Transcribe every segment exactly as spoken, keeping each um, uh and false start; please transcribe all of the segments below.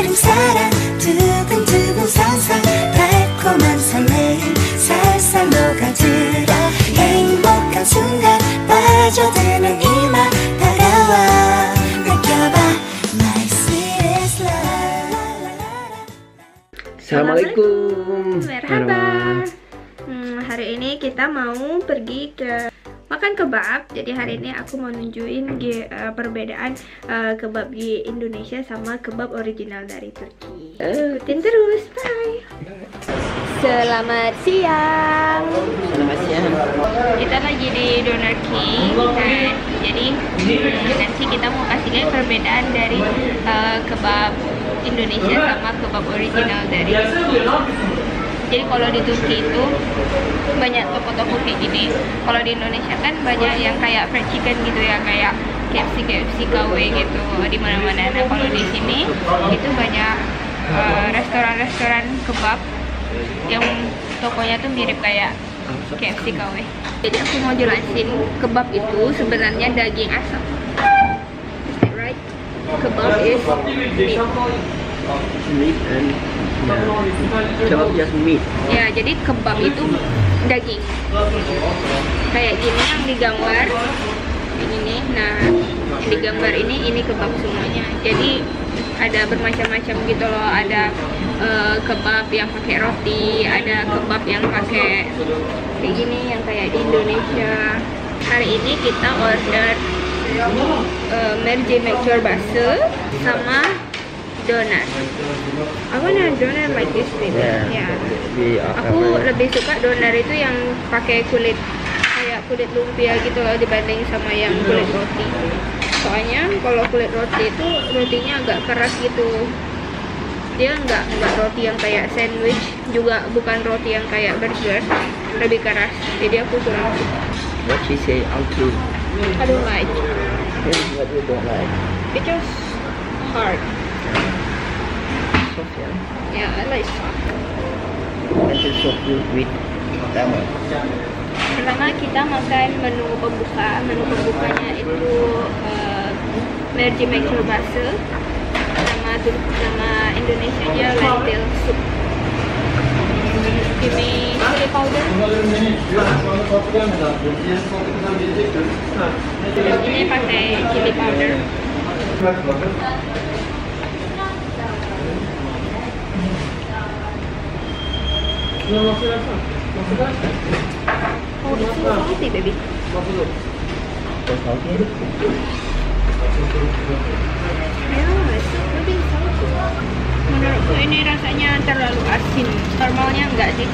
설레임 사랑 두근두근 상상 달콤한 설레임 살살 녹아들어 행복한 순간 빠져드는 이맘 다가와 느껴봐 My sweetest love. Assalamualaikum. Merhaba. Hmm, hari ini kita mau pergi ke makan kebab. Jadi hari ini aku mau nunjukin uh, perbedaan uh, kebab di Indonesia sama kebab original dari Turki. Ikutin terus, bye. Selamat siang. Selamat siang. Kita lagi di Doner King. Nah, jadi nanti kita mau kasih lihat perbedaan dari uh, kebab Indonesia sama kebab original dari Turki. Jadi kalau di Turki itu banyak toko-toko kayak gini. Kalau di Indonesia kan banyak yang kayak fried chicken gitu ya, kayak K F C, K F C, K W gitu di mana-mana. Nah kalau di sini itu banyak restoran-restoran uh, kebab yang tokonya tuh mirip kayak K F C, K W. Jadi aku mau jelasin kebab itu sebenarnya daging asap. Is that right? Kebab is meat. Meat and kebab just meat. Ya, jadi kebab itu daging. Kayak gini yang digambar. Ini nih. Nah, yang digambar ini ini kebab semuanya. Jadi ada bermacam-macam gitu loh. Ada uh, kebab yang pakai roti, ada kebab yang pakai kayak gini yang kayak di Indonesia. Hari ini kita order uh, mercimek çorbası sama donat. I wanna donat like this maybe. Yeah. Ya. Yeah. Aku lebih suka donat itu yang pakai kulit kayak kulit lumpia gitu loh dibanding sama yang kulit roti. Soalnya kalau kulit roti itu rotinya agak keras gitu. Dia nggak nggak roti yang kayak sandwich, juga bukan roti yang kayak burger, lebih keras. Jadi aku kurang suka. What she say uncle? I don't like. What you don't like? It's just hard. Soft, yeah. Yeah, I like soft. And it's so good with pertama. Pertama kita makan menu pembuka. Menu pembukanya itu uh, mercimek çorbası. Nama nama Indonesia nya lentil soup. Give me chili powder. Ini pakai chili powder. Oh, it's so salty, baby. Yeah, it's really salty. Menurutku ini rasanya terlalu asin. Normalnya enggak sih.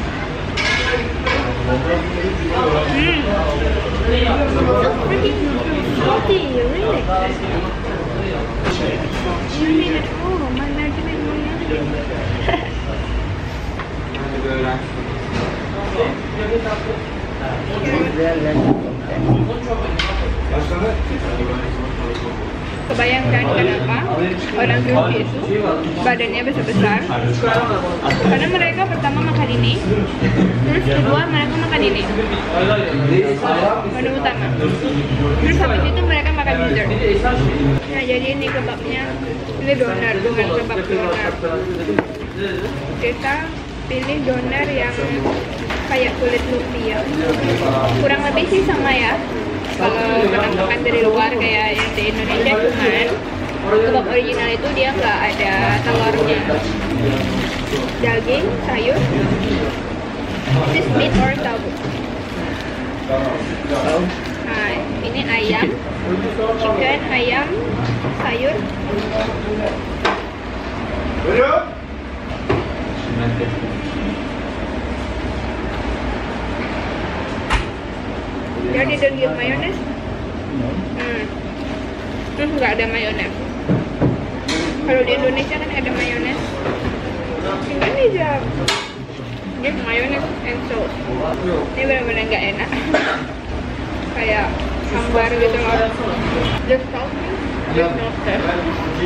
Hmm. So freaking salty, really. You mean it? Oh, my mercimek monya. Kebayangkan kenapa orang Turki itu badannya besar-besar? Karena mereka pertama makan ini, terus kedua mereka makan ini, menu utama. Terus habis itu mereka makan dessert. Nah jadi ini kebabnya, ini doner bukan kebab doner. Kita pilih doner yang kayak kulit lumpia. Kurang lebih sih sama ya. Kalau pernah makan dari luar kayak yang di Indonesia, cuman kebab original itu dia nggak ada telurnya. Daging, sayur, this meat or tahu. Nah, ini ayam, chicken, ayam, sayur. Jadi don't give mayonnaise. Hmm. Terus nggak ada mayonnaise. Kalau di Indonesia kan ada mayonnaise. Ini aja give mayonnaise and sauce. Ini benar-benar nggak enak. Kayak hambar gitu loh. Just salt, just not there.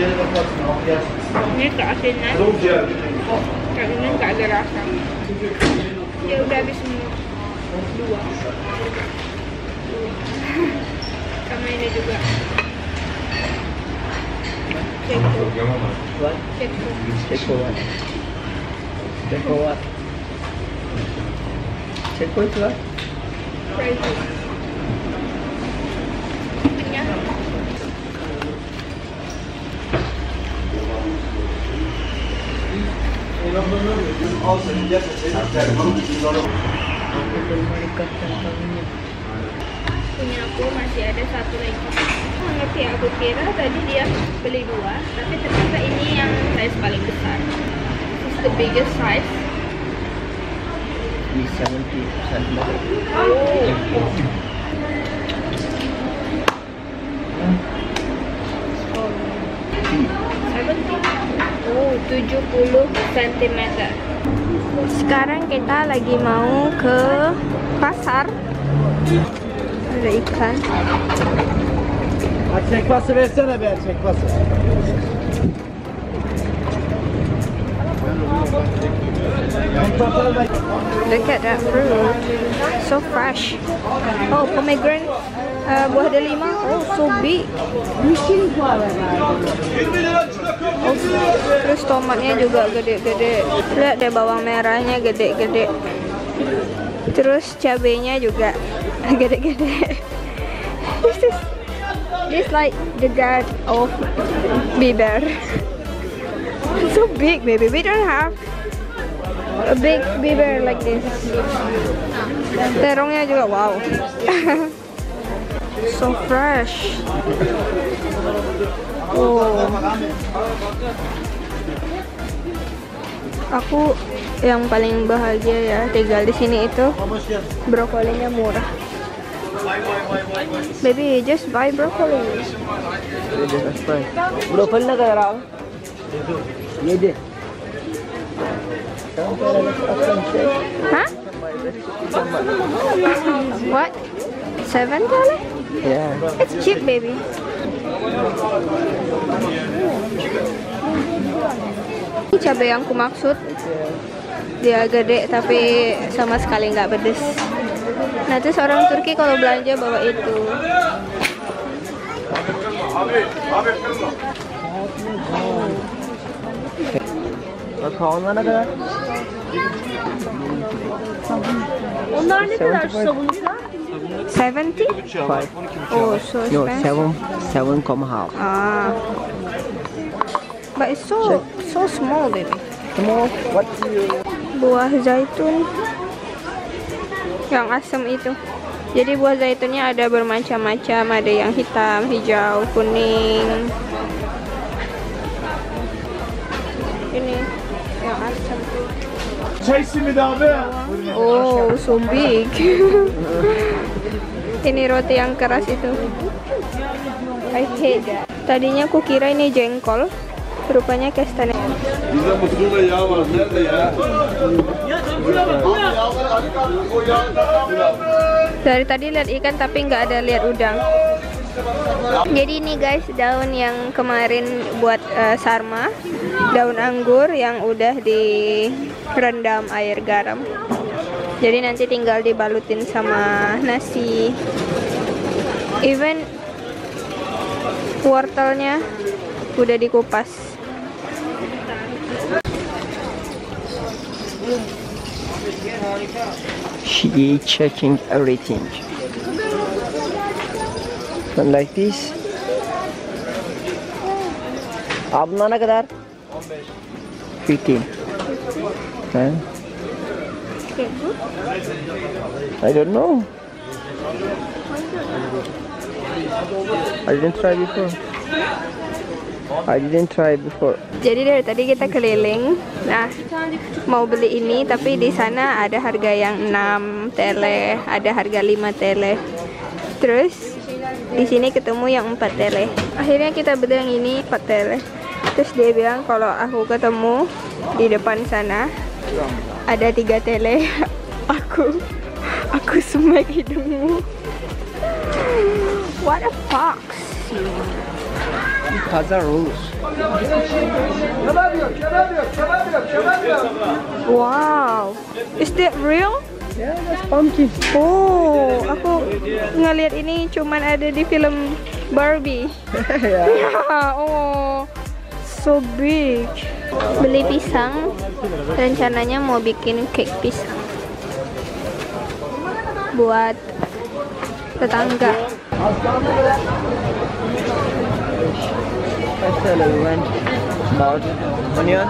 Ini keasinan. Kayak ini nggak ada rasa. Ya udah habis semua. Dua. Sama ini juga. What? Ceko. Ceko what? Ceko what? Ceko itu what? Fried rice. Punya. Punya aku masih ada satu lagi. Ngerti, aku kira tadi dia beli dua, tapi ternyata ini yang size paling besar. This is the biggest size. Di seventy centimeter. Oh. Oh, tujuh puluh sentimeter. Sekarang kita lagi mau ke pasar. Ada ikan. Çekması versene be, çekması. Look at that fruit, so fresh. Oh, pomegranate, uh, buah delima. Oh, so big. Oh, terus tomatnya juga gede-gede. Lihat deh, bawang merahnya gede-gede. Terus cabenya juga gede-gede. This is this like the god of biber. So big, baby. We don't have a big biber like this. Terongnya juga wow. So fresh. Oh. Aku yang paling bahagia ya tinggal di sini itu brokolinya murah. Baby, just buy broccoli. Just buy. Brokoli ना कर रहा हूँ. ये दे. Huh? What? Seven dollars? Yeah. It's cheap, baby. Ini cabai yang ku maksud. Dia gede tapi sama sekali nggak pedes. Nah, terus orang Turki kalau belanja bawa itu. Kavanlar ne kadar? Onlar ne kadar sabunsa? seventy? Five. Oh, so No, expensive. seven, seven comma half. Ah. But it's so so small, baby. Small. What do you? Buah zaitun yang asam itu. Jadi buah zaitunnya ada bermacam-macam, ada yang hitam, hijau, kuning. Ini yang asam. Çay simidi abi. Oh, so big. Ini roti yang keras itu. I hate that. Tadinya aku kira ini jengkol, rupanya kastanya. Bizde mısırda yağ var. Nerede ya? Dari tadi lihat ikan tapi nggak ada lihat udang. Jadi ini guys daun yang kemarin buat uh, sarma, daun anggur yang udah direndam air garam. Jadi nanti tinggal dibalutin sama nasi. Even wortelnya udah dikupas. She checking everything. And like this. Abi bunlar ne kadar? fifteen. Huh? I don't know. I didn't try before. I didn't try before. Jadi dari tadi kita keliling. Nah, mau beli ini tapi di sana ada harga yang enam tele, ada harga lima tele. Terus di sini ketemu yang empat tele. Akhirnya kita beli yang ini empat tele. Terus dia bilang kalau aku ketemu di depan sana ada tiga tele. Aku aku smack hidungmu. What a fox. Pazar rules. Wow, is that real? Yeah, that's pumpkin. Oh, aku ngelihat ini cuman ada di film Barbie. Yeah. Oh, so big. Beli pisang, rencananya mau bikin cake pisang buat tetangga. About onion?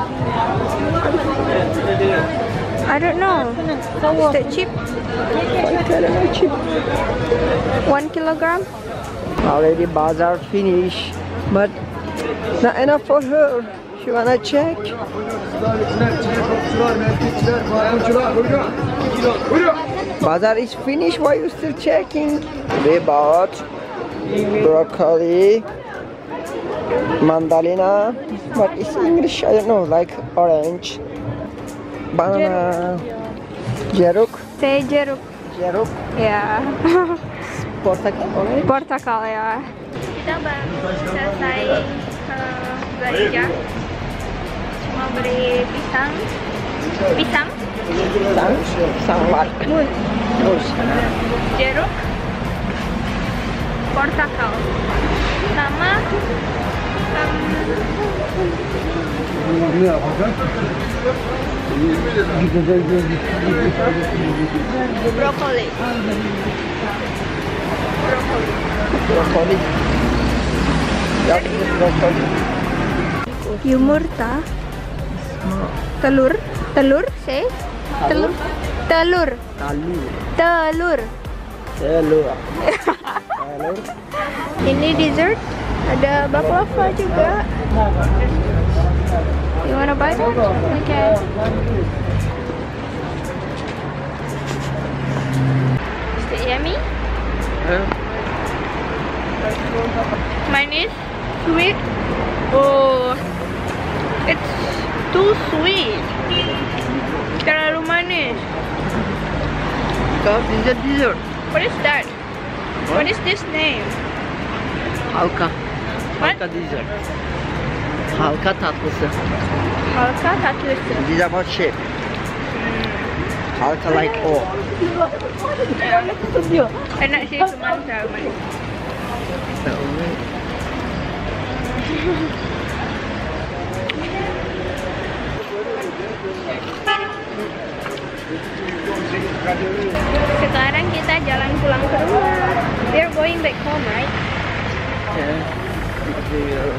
I don't know. Is that cheap? I don't know, cheap. One kilogram? Already bazaar finished, but not enough for her. She wanna check. Bazaar is finished. Why you still checking? We bought broccoli, mandalina. What is English? I don't know. Like orange, banana, jeruk, Say jeruk. jeruk, Ya. portakal, orange. Portakal ya. Kita baru selesai uh, belanja. Cuma beli pisang. Pisang? Sang, sangwat. Mus. Mus. Jeruk. Portakal. Sama um, brokoli. Brokoli. Broccoli. Yep, broccoli. Yumurta. Telur. Telur, say. Telur. Telur. Telur. Telur. Telur. Telur. Ini dessert. Ada baklava juga. You wanna buy that? Okay. Is it yummy? Huh? Mine is sweet. Oh, it's too sweet. Terlalu manis. Because this is a dessert. What is that? What is this name? Halka. What? Halka dessert. Halka tatlısı. Halka tatlısı. This is about shape. Halka like O. Enak sih, cuma terlalu manis. Sekarang kita jalan pulang ke rumah. We're going back home, right? Yeah. We will,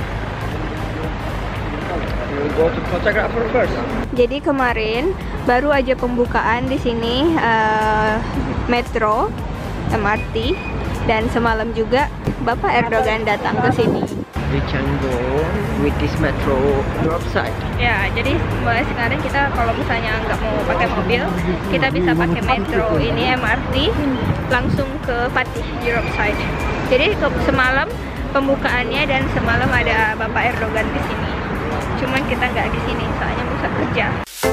we will go to photographer first. Jadi kemarin baru aja pembukaan di sini uh, metro, M R T, dan semalam juga Bapak Erdogan datang ke sini. We can go with this metro Europe side. Ya, jadi mulai sekarang kita kalau misalnya nggak mau pakai mobil, kita bisa pakai metro ini M R T langsung ke Fatih Europe side. Jadi ke, semalam pembukaannya dan semalam ada Bapak Erdogan di sini. Cuman kita nggak di sini soalnya pusat kerja.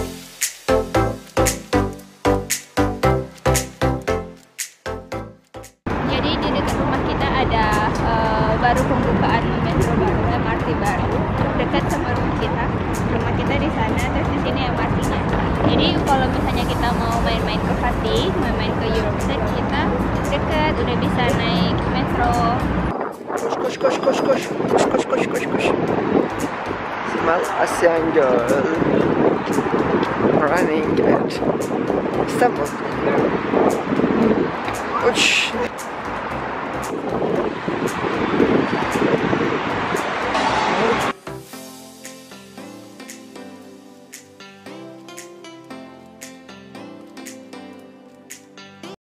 Jadi di dekat rumah kita ada uh, baru pembukaan metro baru, M R T baru dekat sama rumah kita. Rumah kita di sana, terus di sini M R T-nya. Jadi kalau misalnya kita mau main-main ke Fatih, main-main ke Europe Side, kita dekat, udah bisa naik metro. Koş koş koş koş koş koş koş koş koş. Small Asian girl running at Istanbul. Uç.